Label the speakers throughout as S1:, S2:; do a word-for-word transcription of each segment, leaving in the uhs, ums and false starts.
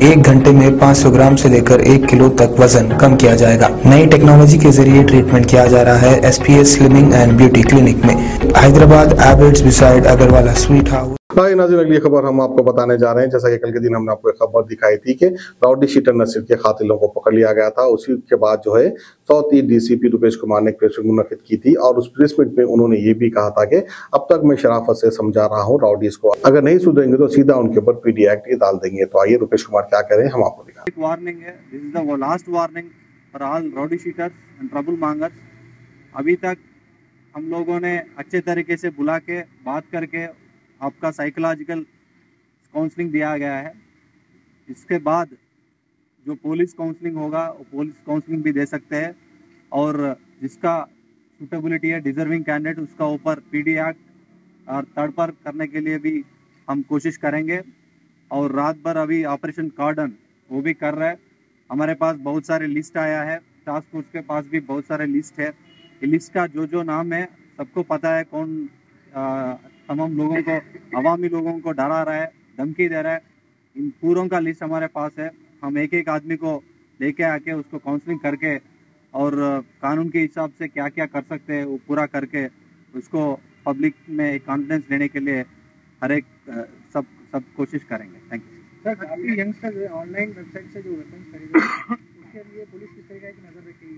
S1: एक घंटे में पाँच सौ ग्राम से लेकर एक किलो तक वजन कम किया जाएगा। नई टेक्नोलॉजी के जरिए ट्रीटमेंट किया जा रहा है SPS slimming and beauty clinic में, Hyderabad Abids beside Agarwala sweet house.
S2: Hi नाज़रीन, अगली खबर हम आपको बताने जा रहे हैं। जैसा कि कल के दिन हमने आपको एक खबर दिखाई थी कि राउडी शीटर नसीर के कातिलों को पकड़ लिया गया था। उसी के बाद जो है south east DCP Rupesh Kumar ने एक प्रेस मीट मुनक्किद की थी और उस प्रेस मीट में उन्होंने ये भी कहा था कि अब तक मैं शराफत से समझा रहा हूँ राउडीज को, अगर नहीं सुधरेंगे तो सीधा उनके ऊपर पीडी एक्ट ही डाल देंगे। तो आइए रुपेश कुमार क्या कह रहे हैं हम आपको दिखा।
S3: एक वार्निंग है, this is the last warning for all rowdy sheeters and trouble mongers. अभी तक हम लोगों ने अच्छे तरीके से बुला के बात करके आपका साइकोलॉजिकल काउंसलिंग दिया गया है। इसके बाद जो पुलिस काउंसलिंग होगा वो पुलिस काउंसलिंग भी दे सकते हैं और जिसका सूटेबिलिटी है डिजर्विंग कैंडिडेट उसका ऊपर पीडी एक्ट और थर्ड पर करने के लिए भी हम कोशिश करेंगे। और रात भर अभी ऑपरेशन कार्डन वो भी कर रहा है। हमारे पास बहुत सारे लिस्ट आया है, टास्क फोर्स के पास भी बहुत सारे लिस्ट है। ये लिस्ट का जो जो नाम है सबको पता है, कौन तमाम लोगों को अवामी लोगों को डरा रहा है, धमकी दे रहा है। इन पूरों का लिस्ट हमारे पास है। हम एक एक आदमी को लेके आके उसको काउंसलिंग करके और कानून के हिसाब से क्या क्या कर सकते हैं वो पूरा करके उसको पब्लिक में एक कॉन्फिडेंस लेने के लिए हर एक सब सब कोशिश करेंगे। Thank you
S4: sir. काफी यंगस्टर जो ऑनलाइन वेबसाइट से जो वेपन खरीदे उसके लिए पुलिस किस तरीके की नजर रखेगी?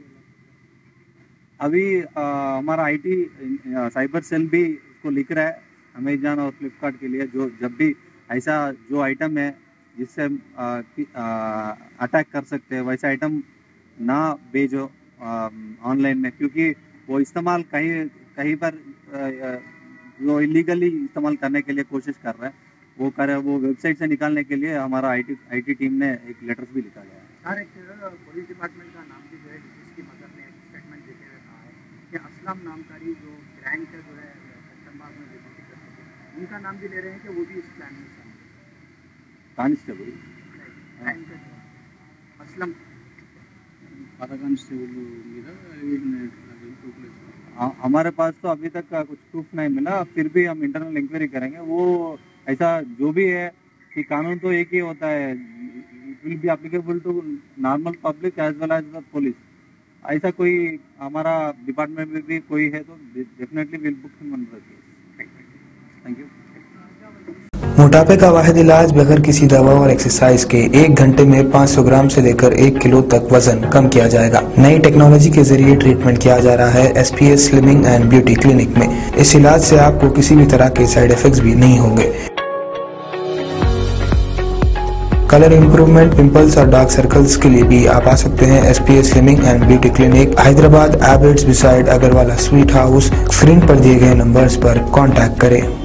S3: अभी आ, हमारा आईटी साइबर सेल भी उसको लिख रहा है अमेजन और फ्लिपकार्ट के लिए, जो जब भी ऐसा जो आइटम है जिससे अटैक कर सकते हैं वैसे आइटम ना भेजो ऑनलाइन में, क्योंकि वो इस्तेमाल कहीं कहीं पर वो इलीगली इस्तेमाल करने के लिए कोशिश कर रहा है। वो करे वो वेबसाइट से निकालने के लिए हमारा आईटी आईटी टीम ने एक लेटर्स भी लिखा गया है।
S4: सर, एक पुलिस डिपार्टमेंट का नाम भी जो है जिसकी मदद ने स्टेटमेंट देते हुए कहा है कि असलम नामकारी जो ग्रैंड का जो है कस्टमबाग में विजिट कर सके, उनका नाम भी ले रहे हैं कि वो भी इस प्लान में शामिल है।
S3: कांस्टेबल
S4: असलम
S3: हमारे पास तो अभी तक कुछ प्रूफ नहीं मिला, फिर भी हम इंटरनल इंक्वायरी करेंगे। वो ऐसा जो भी है कि कानून तो एक ही होता है, it will be applicable to normal public as well as the police. ऐसा कोई हमारा डिपार्टमेंट में भी कोई है तो definitely will book him under the case. Thank you.
S1: मोटापे का वाहिद इलाज बगैर किसी दवा और एक्सरसाइज के एक घंटे में पाँच सौ ग्राम से लेकर एक किलो तक वजन कम किया जाएगा। नई टेक्नोलॉजी के जरिए ट्रीटमेंट किया जा रहा है SPS slimming and beauty clinic में। इस इलाज से आपको किसी भी तरह के साइड इफेक्ट्स भी नहीं होंगे। कलर इंप्रूवमेंट, पिंपल्स और डार्क सर्कल्स के लिए भी आप आ सकते हैं SPS slimming and beauty clinic, Hyderabad Abids beside Agarwala sweet house. Screen पर दिए गए नंबर्स पर कॉन्टैक्ट करें।